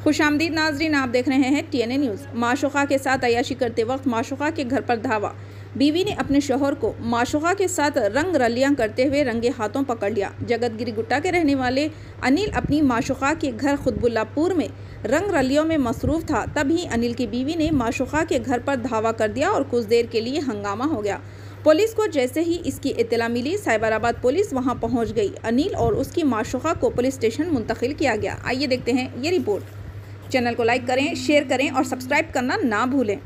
खुशामदीद नाजरीन, आप देख रहे हैं TNA न्यूज़। माशूका के साथ अय्याशी करते वक्त माशूका के घर पर धावा। बीवी ने अपने शौहर को माशूका के साथ रंग रलियां करते हुए रंगे हाथों पकड़ लिया। जगतगिरी गुट्टा के रहने वाले अनिल अपनी माशूका के घर खुतबुल्लापुर में रंग रलियों में मसरूफ़ था। तभी अनिल की बीवी ने माशूका के घर पर धावा कर दिया और कुछ देर के लिए हंगामा हो गया। पुलिस को जैसे ही इसकी इत्तला मिली, साइबराबाद पुलिस वहां पहुंच गई। अनिल और उसकी माशूका को पुलिस स्टेशन मुंतकिल किया गया। आइए देखते हैं ये रिपोर्ट। चैनल को लाइक करें, शेयर करें और सब्सक्राइब करना ना भूलें।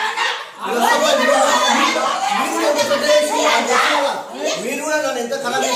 మీరు కూడా నన్ను ఎంత ఖరాబ్